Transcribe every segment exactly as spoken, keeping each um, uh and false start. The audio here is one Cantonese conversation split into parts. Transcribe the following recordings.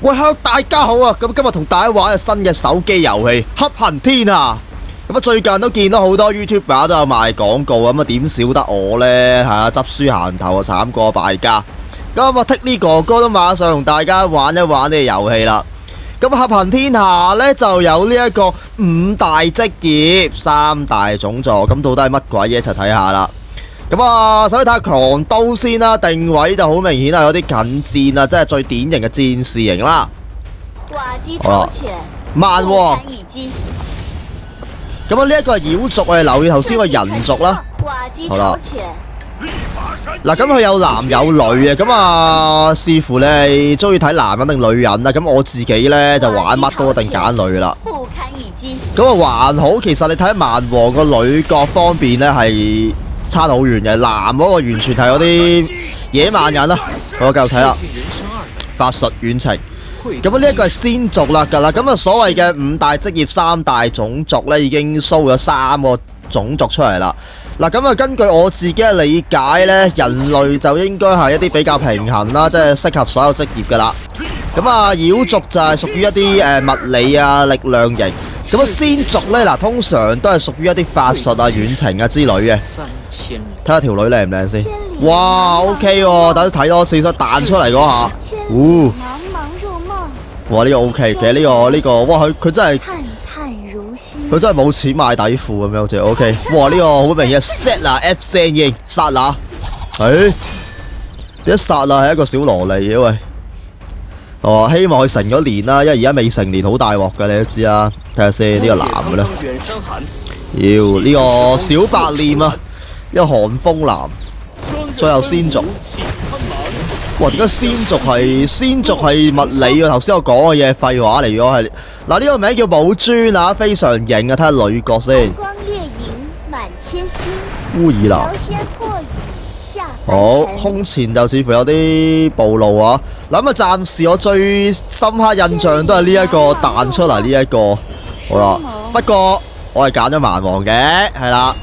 喂，hello，大家好啊！咁今日同大家玩嘅新嘅手機遊戲《黑行天下》。咁啊，最近都見到好多 YouTuber 都有賣廣告，咁啊點少得我呢？係啊，執輸行頭啊，慘過敗家。咁啊，Tickly哥哥都馬上同大家玩一玩呢個遊戲啦。咁《黑行天下》呢就有呢一個五大職業、三大種族，咁到底係乜鬼嘢？一齊睇下啦。咁啊，首先睇下狂刀先啦，定位就好明顯係有啲近戰啊，即係最典型嘅戰士型啦。 瓦基頭犬， 慢喎。咁啊，呢一個係妖族，我哋留意頭先個人族啦。好啦，嗱，咁佢有男有女嘅，咁啊，視乎你係中意睇男人定女人啦。咁我自己呢，就玩乜都一定揀女啦。咁啊，還好，其實你睇蠻王個女角方面呢，係差好遠嘅，男嗰個完全係嗰啲野蠻人啦。好，繼續睇啦，法術遠程。咁呢一個係先族啦㗎啦，咁啊所謂嘅五大職業、三大種族呢，已經 show 咗三個種族出嚟啦。嗱，咁啊根據我自己嘅理解呢，人類就應該係一啲比較平衡啦，即係適合所有職業㗎啦。咁啊妖族就係屬於一啲誒物理啊、力量型。咁啊先族呢，嗱通常都係屬於一啲法術啊、遠程啊之類嘅。睇下條女靚唔靚先？哇 ，OK 喎，等睇多四出彈出嚟嗰下，嗚！哇！呢、這個 O、OK, K， 其實呢、這個呢、這個，哇！佢佢真係佢真係冇錢買底褲咁樣，好似 O K。哇！呢、這個好明顯 set 啊 ，F 聲應剎那，誒點解剎那係一個小蘿莉嘅喂？哦，希望佢成咗年啦，因為而家未成年好大鑊嘅，你都知啦。睇下先呢個男嘅咧，妖呢、這個小白臉啊，呢、這個寒風男，最後先族。哇！點解先族係先族係物理啊？頭先我講嘅嘢廢話嚟咗係。嗱，呢個名叫寶尊啊，非常型啊！睇下女角先。烏爾娜。好，胸前就似乎有啲暴露啊！嗱咁啊，暫時我最深刻印象都係呢一個彈出嚟呢一個。好啦，不過我係揀咗蠻王嘅，係啦。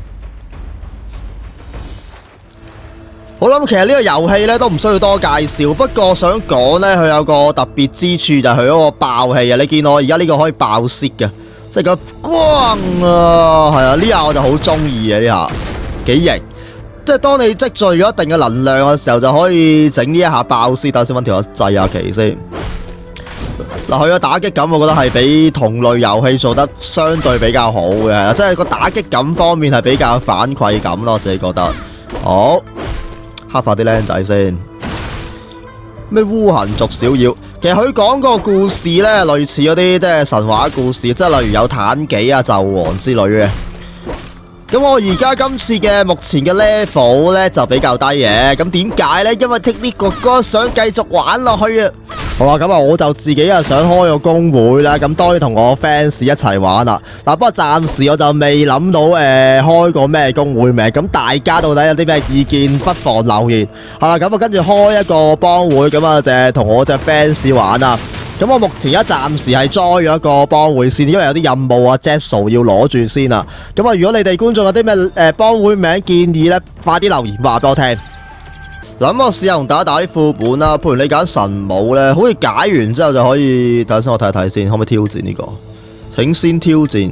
好啦，咁其實呢個遊戲咧都唔需要多介紹，不過想講呢，佢有個特別之處就係佢嗰個爆氣啊！你見我而家呢個可以爆蝕嘅，即係咁光啊，係啊，呢下我就好中意嘅，呢下幾型。即係當你積聚咗一定嘅能量嘅時候，就可以整呢一下爆蝕。等先揾條掣下旗先。嗱，佢嘅打擊感我覺得係比同類遊戲做得相對比較好嘅，即係個打擊感方面係比較反饋感咯，我自己覺得。好。黑化啲僆仔先，咩烏痕族小妖？其實佢講個故事呢，類似嗰啲即係神話故事，即係例如有妲己啊、紂王之類嘅。咁我而家今次嘅目前嘅 level 呢就比較低嘅，咁點解呢？因為 Tickly 哥哥想繼續玩落去啊！好啦，咁啊，我就自己啊想開個公會啦，咁當然同我 fans 一齊玩啦。嗱，不過暫時我就未諗到誒、呃、開個咩公會名，咁大家到底有啲咩意見，不妨留言。係啦，咁啊跟住開一個幫會，咁啊就係同我隻 fans 玩啊。咁我目前而家暫時係 join 咗一個幫會先，因為有啲任務啊 Jetso 要攞住先啊。咁啊，如果你哋觀眾有啲咩誒幫會名建議呢，快啲留言話俾我聽。嗱，咁我試下同大家打啲副本啦。譬如你揀神武咧，好似解完之後就可以。等下先，我睇睇先，可唔可以挑戰呢個？請先挑戰。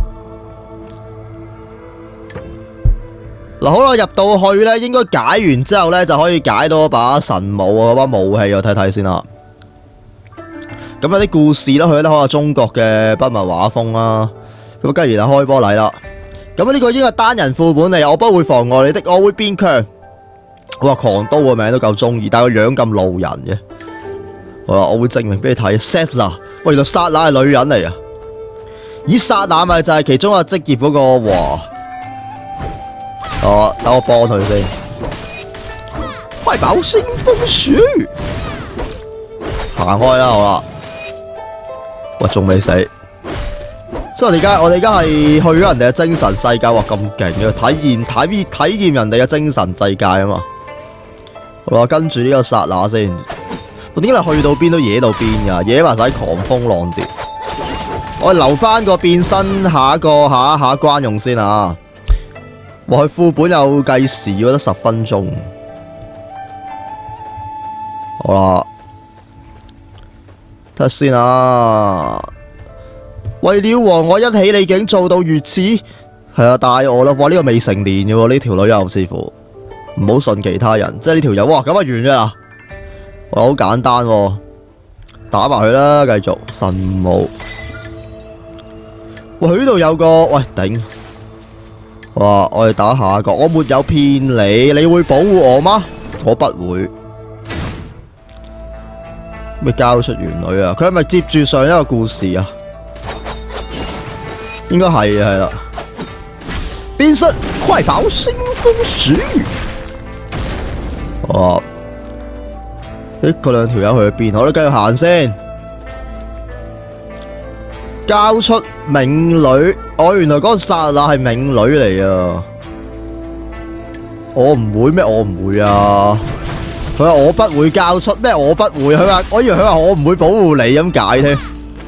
嗱，好啦，入到去咧，應該解完之後咧就可以解到一把神武啊，嗰把武器我睇睇先啦。咁有啲故事啦，佢咧可能中國嘅筆墨畫風啦。咁跟住就開波禮啦。咁呢個應該係單人副本嚟，我不會妨礙你的，我會變強。哇！狂刀個名都夠中意，但係個樣咁路人嘅。好啦，我會證明俾你睇。Setla，喂，原來剎那係女人嚟啊！咦，剎那咪就係其中一個職業嗰個？哇！哦，等我幫佢先。快寶星風樹，行開啦，好啦。喂，仲未死。所以我哋而家我哋而家係去咗人哋嘅精神世界，哇！咁勁嘅體驗體體驗人哋嘅精神世界啊嘛〜好啦，跟住呢個剎那先，我點解你去到邊都惹到邊噶？惹埋晒狂風浪蝶。我留翻個變身下一個下一下一關用先啊！哇，佢副本有計時，要得十分鐘。好啦， 睇下先啊！為了和我一起，你竟做到如此，係啊，帶我啦！哇，呢、這個未成年嘅喎，呢條女又似乎唔好信其他人，即係呢條友，哇，咁啊完嘅啦！哇，好簡單喎，打埋佢啦，繼續神武。喂，呢度有個喂頂，哇！我哋打下一個，我沒有騙你，你會保護我嗎？我不會。咩交出元女啊？佢係咪接住上一個故事啊？應該係啊，係啦。變身快跑腥風鼠。哦，誒，嗰兩條友去邊？我哋繼續行先。交出冥女，哦，原來嗰個剎那係冥女嚟啊！我唔會咩？我唔會啊！佢話我不會交出咩？我不會。佢話我以為佢話我唔會保護你咁解添。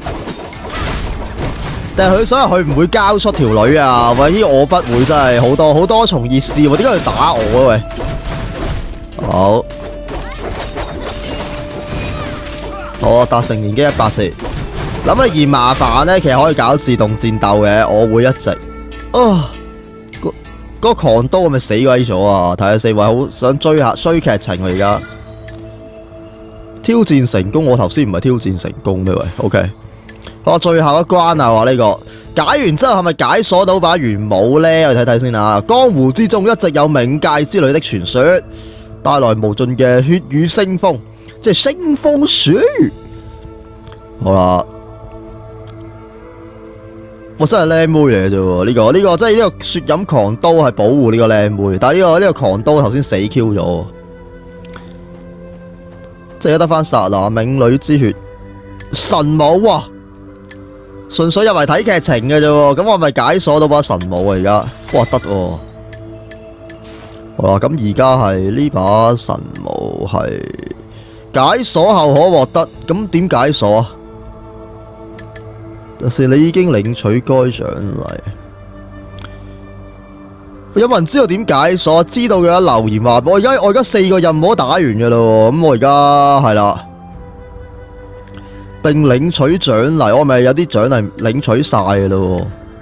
但係佢所以佢唔會交出條女啊！喂，呢我不會真係好多好多重意思喎，點解佢打我啊？喂，好，我達成年機一百次。諗你嫌麻煩咧，其實可以搞自動戰鬥嘅，我會一直。啊，嗰、嗰個狂刀係咪死鬼咗啊？睇下四位好想追下追劇情啊！而家挑戰成功，我頭先唔係挑戰成功咩？喂 ，OK。我最後一關啊！話呢個解完之後係咪解鎖到把元武呢？我睇睇先啊！江湖之中一直有冥界之類的傳說，帶來無盡嘅血雨腥風，即係腥風鼠。好啦，我真係靚妹嚟嘅啫喎！呢個呢個真係呢個雪飲狂刀係保護呢個靚妹，但係呢個呢個狂刀頭先死 Q 咗，即係得翻剎那冥女之血神武啊！純粹入嚟睇劇情嘅啫喎，咁我咪解鎖到把神武啊！而家哇得喎，好啦，咁而家係呢把神武係解鎖後可獲得，咁點解鎖啊？但是你已經領取該獎勵，有冇人知道點解鎖？知道嘅話留言話，我而家我而家四個任務都打完嘅啦，咁我而家係啦。並領取獎勵，我咪有啲獎勵領取晒嘅咯。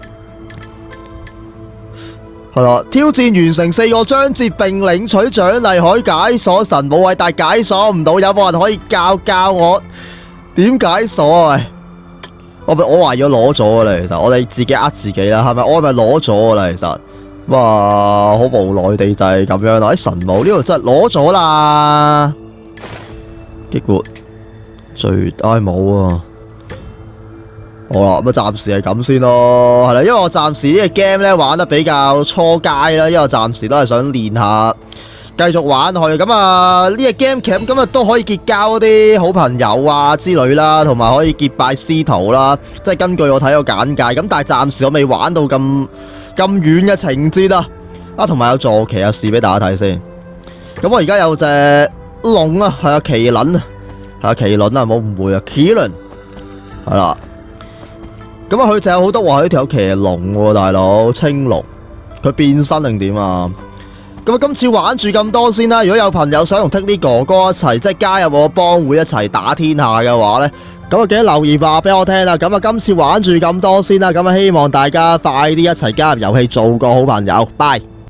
係啦，挑戰完成四個章節並領取獎勵，可以解鎖神武位，但係解鎖唔到，有冇人可以教教我點解鎖啊？喂，我咪我話要攞咗噶啦，其實我哋自己呃自己啦，係咪？我咪攞咗噶啦，其實哇，好無奈地就係咁樣啦。喺神武呢度真係攞咗啦，激活。最唉冇啊！好啦，咁啊暫時係咁先咯，係啦，因為我暫時呢個 game 咧玩得比較初階啦，因為我暫時都係想練下，繼續玩落去。咁啊呢個 game 其實咁啊都可以結交啲好朋友啊之類啦，同埋可以結拜師徒啦。即係根據我睇個簡介，咁但係暫時我未玩到咁咁遠嘅情節啊！啊，同埋有坐騎啊，試俾大家睇先。咁我而家有隻龍啊，係啊，麒麟啊。係啊，麒麟啊，冇誤會啊，麒麟係啦。咁啊，佢就有好多話，呢條有騎龍喎，大佬青龍，佢變身定點啊？咁啊，今次玩住咁多先啦。如果有朋友想同 Tick 哥哥一齊，即係加入我幫會一齊打天下嘅話呢，咁啊記得留言話俾我聽啦。咁啊，今次玩住咁多先啦。咁啊，希望大家快啲一齊加入遊戲，做個好朋友。拜。